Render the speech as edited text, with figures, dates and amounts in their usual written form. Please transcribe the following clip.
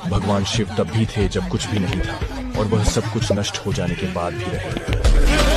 भगवान शिव तब भी थे जब कुछ भी नहीं था, और वह सब कुछ नष्ट हो जाने के बाद भी रहे।